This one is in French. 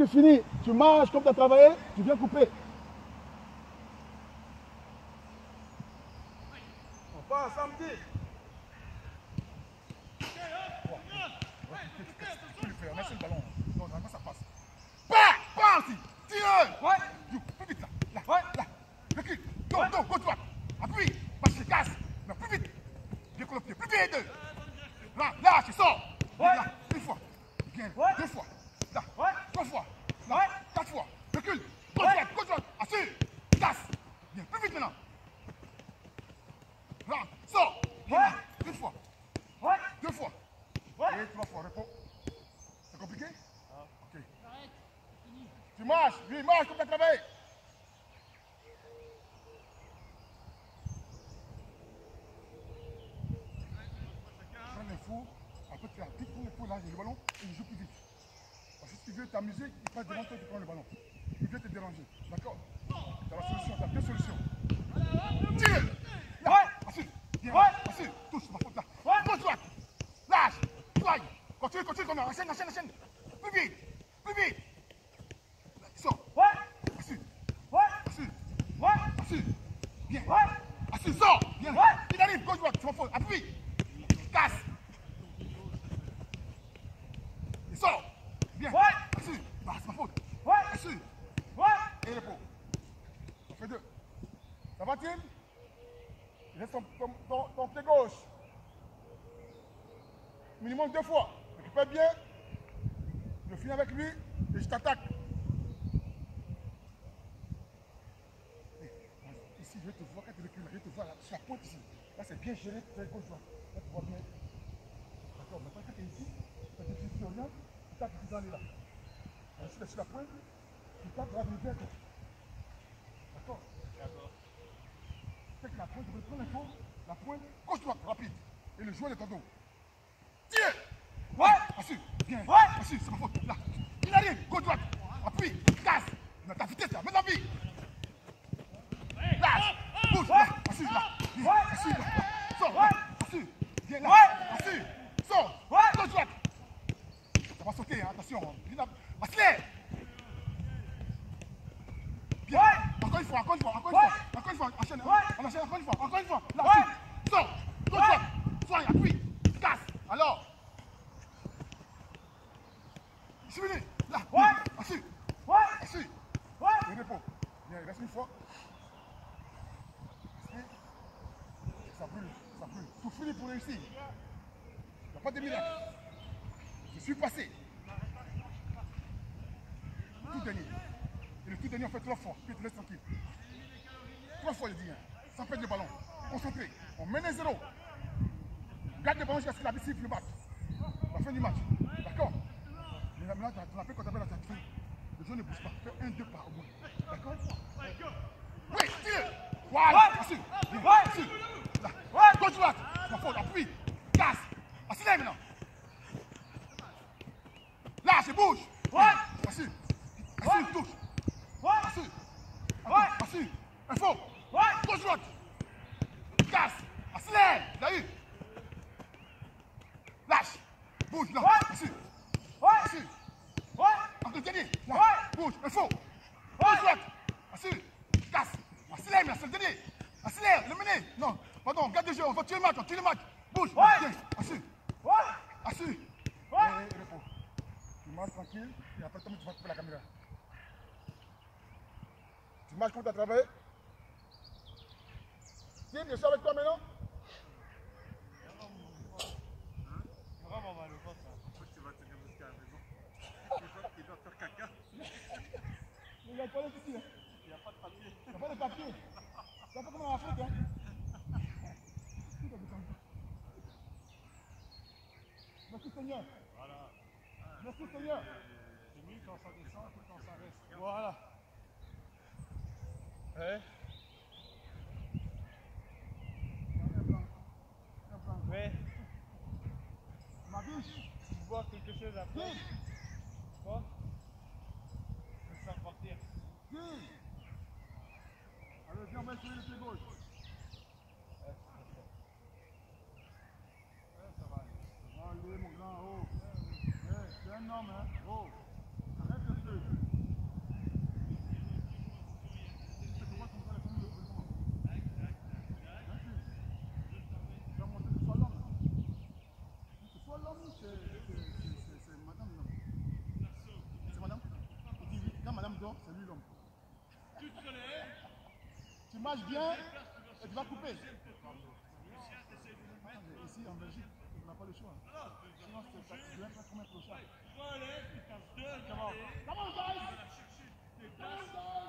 C'est fini. Tu marches comme tu as travaillé, tu viens couper. On part samedi. Tu le fais, on laisse le ballon. Non, normalement ça passe. Pas aussi. Tire. Ouais. Plus vite là. Là. Ouais. Là. Recule. Donc, gauche droite. Appuie. Passe, casse. Non, plus vite. Bien qu'on le pied. Plus vite. Deux. Là, tu sors. Ouais. Là. Une fois. Bien. Ouais. Deux fois. Là. Ouais. Trois fois. Là. Ouais. Quatre fois. Recule. Gauche droite. Assure. Casse. Bien. Plus vite maintenant. Là. Sors. Bien. Ouais. Une fois. Ouais. Deux fois. Ouais. Et trois fois. Repos. C'est compliqué? Ok. Tu marches. Lui, marche comme tu as travaillé. Prends les fous. Après, tu as tout pour les fous là, il y a le ballon et il joue plus vite. Parce que si tu veux t'amuser, il passe devant toi et tu prends le ballon. Il vient te déranger. D'accord? Tu as la solution, tu as deux solutions. Tire! Là! Ouais. Assure! Viens! Ouais. Assure! Touche, ma faute là! Ouais. Gauche droite! Lâche! Soigne! Continue, comme là! Enchaîne! Plus vite! Sors! Ouais. Assure! Ouais. Assure! Ouais. Assure! Viens! Ouais. Assure! Sors! Viens! Ouais. Il arrive! Gauche droite! Tu m'en fous! Appuie! Casse! Il sort! Bien! Ouais. Assure! Bah, c'est ma faute! Ouais. Assure! Ouais. Et repos! On fait deux. Ça va, Tim? Il reste ton pied gauche. Minimum 2 fois. Récupère bien. Je finis avec lui et je t'attaque. Ici, je vais te voir quand tu recules. Je vais te voir là, sur la pointe ici. Là, c'est bien géré. Tu fais gauche droite. Là, tu vois bien. D'accord, maintenant, quand tu es ici, quand tu orientes, tu tapes ici dans les là. Ensuite, tu es sur la pointe. Tu tapes droite et bien. D'accord? Fait que la pointe, je vais prendre l'info. La pointe, gauche droite, rapide. Et le joueur de ton dos. Tire! Ouais! Assure! Bien! Ouais! Assure, c'est ma faute. Là! Il arrive! Gauche droite! Appuie! Casse! Dans ta vitesse là! Mets la vie! Lâche! Bouge! Là! Assure! Là! Viens! Assure! Là! Sors! Là! Assure! Viens là! Assure! Sors! Gauche droite! Ça va sauter, hein? Attention! Accélère! Bien! Encore une fois! Enchaîne! On enchaîne encore une fois! Là! Assure! Sors! Gauche droite! Soigne! Appuie! Casse! Alors! C'est fini! Là! Assure! Assure! Et repos! Bien, il reste une fois. Ça brûle. Tout fini pour réussir. Il n'y a pas de miracle. Je suis passé. Tout dernier. Et le tout dernier, on fait 3 fois. Puis tu te laisses tranquille. 3 fois, je dis. Sans perdre le ballon. Concentré. On mène 0. Garde le ballon jusqu'à ce que la bicycle le batte. La fin du match. D'accord? Mais là, tu as fait quand tu as la tête. Le jeu ne bouge pas. Fais 1-2 pas au moins. D'accord? Oui, tire! Voilà! Assure! Assure! Là! Gauche droite! Ma faute, appuie! Casse! Accélère maintenant! Lâche et bouge! Assure! Assure, touche! Assure! Assure! Info! Gauche droite! Casse! Accélère! T'as eu! Lâche! Bouge là! Assure! Assure! Encore dernier! Là! Bouge! Info! Gauche droite! Assure! Casse! Accélère, mais c'est le dernier! Accélère! Le mener! Non! Pardon, garde le jeu, on va tuer le match, Bouge! Viens! Assure! Assure! Et repos. Tu marches tranquille, et après tu vas couper la caméra. Tu marches comme tu as travaillé. Tim, je suis avec toi maintenant. Vraiment mal au ventre là. Tu vas tenir jusqu'à la maison. Il doit faire caca. Il n'y a pas de ici. Il n'y a pas de papier. Il n'y a pas de papier. C'est pas comme en Afrique, hein. Merci Seigneur. Voilà. Merci Seigneur. C'est mieux quand ça descend que quand ça reste. Voilà. Ouais. Ma biche. Tu vois quelque chose après. Quoi? Je vais faire partir. Allez, viens, on va essayer le pied gauche. Ça va aller. Ça va aller, mon grand. Oh. C'est un homme, hein. Oh. Arrête le feu. donc c'est lui l'homme. Tu marches bien et tu vas couper. Ici en Belgique, on n'a pas le choix. Sinon, tu viens faire comme un clochard. Come on, guys! Come on, guys!